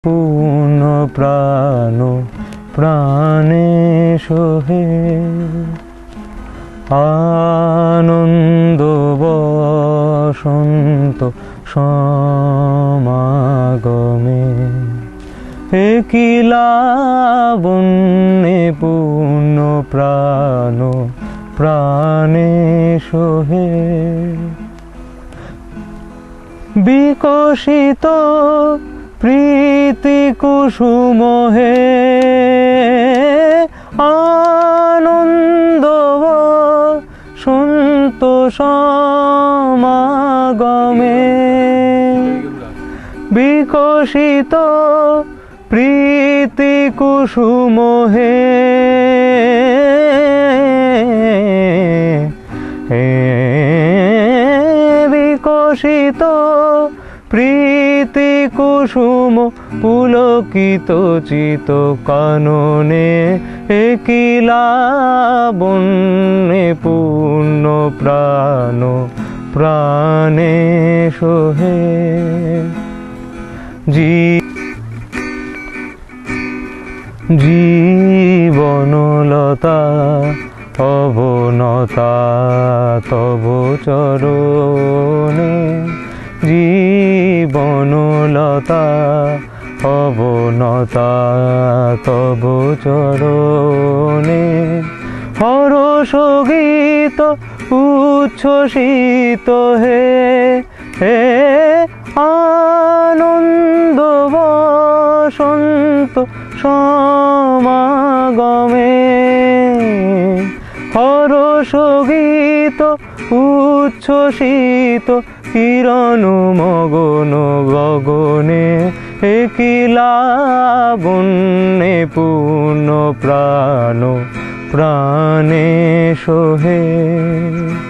পূর্ণ প্রাণ প্রাণে সোহে আনন্দ বসন্ত সমাগমে কি লাবণ্যে পূর্ণ প্রাণ প্রাণে সোহে বিকশিত প্রীতি কুসুম হে আনন্দ সন্তোষ সমাগমে বিকশিত প্রীতি কুসুম হে বিকশিত প্রীতি কুসুম পুলকিত চিত কাননে কি লাবণ্যে পূর্ণ প্রাণ প্রাণে সোহে জীবনলতা অবনতা তব চরণে জীবনলতা অবনতা তব চরণে হরষ গীত উচ্ছ্বসিত হে হে আনন্দ বসন্ত সমাগমে হরষ গীত উচ্ছ্বসিত কিরণ মগন গগনে কি লাবণ্যে পূর্ণ প্রাণ প্রাণে সোহে।